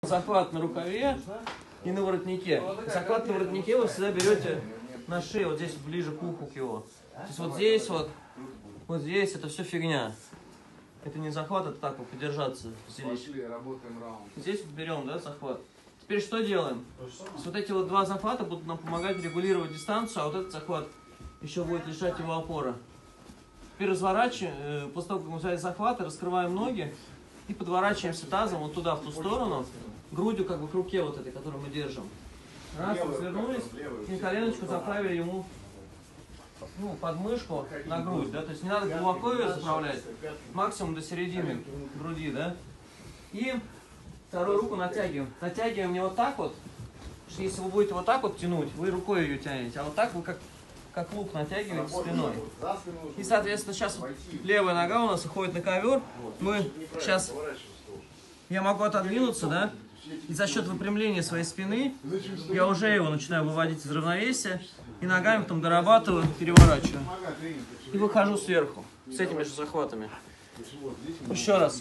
Захват на рукаве и на воротнике. Захват на воротнике вы всегда берете на шею, вот здесь ближе к уху к его. То есть вот здесь вот здесь это все фигня. Это не захват, это так вот подержаться. Пошли, работаем раунд. Здесь вот берем, да, захват. Теперь что делаем? Вот эти вот два захвата будут нам помогать регулировать дистанцию, а вот этот захват еще будет лишать его опоры. Теперь разворачиваем, после того, как мы взяли захваты, раскрываем ноги и подворачиваемся тазом вот туда, в ту сторону, грудью как бы к руке вот этой, которую мы держим. Раз, развернулись и коленочку заправили ему под мышку на грудь, да, то есть не надо глубоко ее заправлять, максимум до середины груди, да. И вторую руку натягиваем. Натягиваем не вот так вот, потому что если вы будете вот так вот тянуть, вы рукой ее тянете, а вот так вы как лук натягиваете спиной. И, соответственно, сейчас левая нога у нас уходит на ковер. Мы сейчас, я могу отодвинуться, да, и за счет выпрямления своей спины я уже его начинаю выводить из равновесия и ногами потом дорабатываю, переворачиваю. И выхожу сверху с этими же захватами. Еще раз.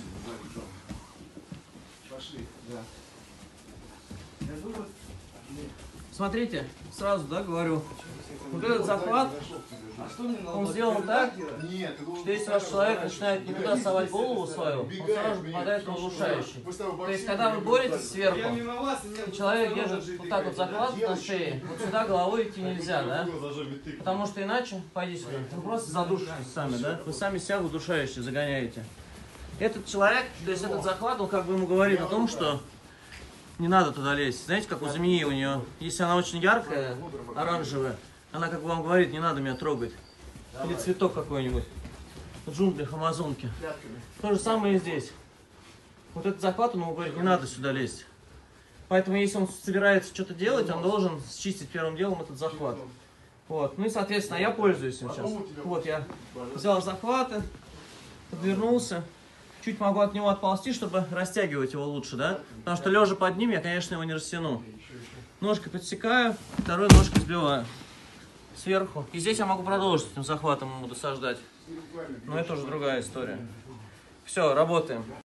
Смотрите, сразу, да, говорю, вот этот захват, он сделан так, что если ваш человек начинает не туда совать голову свою, он сразу же попадает на удушающий. То есть, когда вы боретесь сверху, и человек держит вот так вот захват на шее, вот сюда головой идти нельзя, да? Потому что иначе, пойди сюда, вы просто задушитесь сами, да? Вы сами себя в удушающий загоняете. Этот человек, то есть этот захват, он как бы ему говорит о том, что не надо туда лезть. Знаете, как у змеи у нее, если она очень яркая, оранжевая, она как бы вам говорит, не надо меня трогать. Или цветок какой-нибудь в джунглях Амазонки. То же самое и здесь. Вот этот захват, он ему говорит, не надо сюда лезть. Поэтому, если он собирается что-то делать, он должен счистить первым делом этот захват. Вот. Ну и, соответственно, я пользуюсь им сейчас. Вот я взял захваты, подвернулся. Чуть могу от него отползти, чтобы растягивать его лучше, да? Потому что лежа под ним я, конечно, его не растяну. Ножкой подсекаю, второй ножкой сбиваю сверху. И здесь я могу продолжить этим захватом ему досаждать. Но это уже другая история. Все, работаем.